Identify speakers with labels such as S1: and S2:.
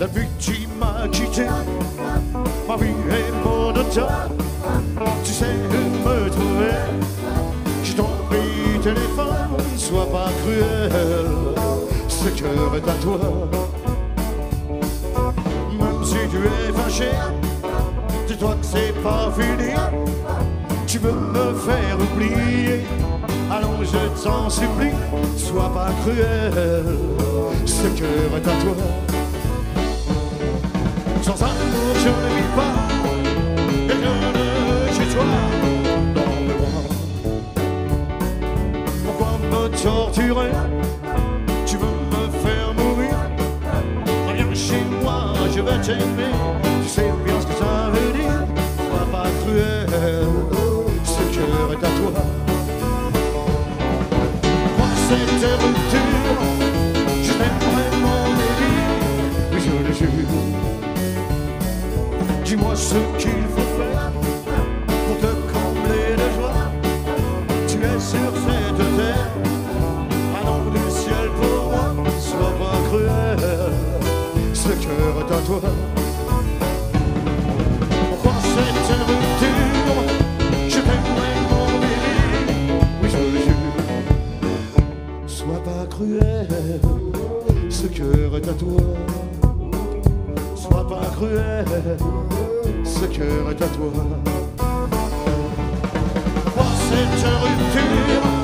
S1: Depuis que tu m'as quitté, ma vie est monotone. Tu sais où me trouver. Je t'en prie, téléphone, sois pas cruel. Ce cœur est à toi. Même si tu es fâché, dis-toi que c'est pas fini. Tu veux me faire oublier. Allons, je t'en supplie, sois pas cruel. Ce cœur est à toi. Sans amour, je ne vis pas. Et je ne chez toi, dans mes bras. Pourquoi me torturer? Tu veux me faire mourir? Reviens chez moi, je vais t'aimer. Tu sais bien ce que ça veut dire. Sois pas cruel, ce cœur est à toi. Moi, cette rupture, je t'aime vraiment, baby. Oui, je le jure. Dis-moi ce qu'il faut faire pour te combler de joie. Tu es sur cette terre, un ange du ciel pour moi. Sois pas cruel, ce cœur est à toi. Pourquoi cette rupture? Je t'aimerais mon bébé, oui je le jure. Sois pas cruel, ce cœur est à toi. Sois pas cruel, ce cœur est à toi. Pourquoi cette rupture?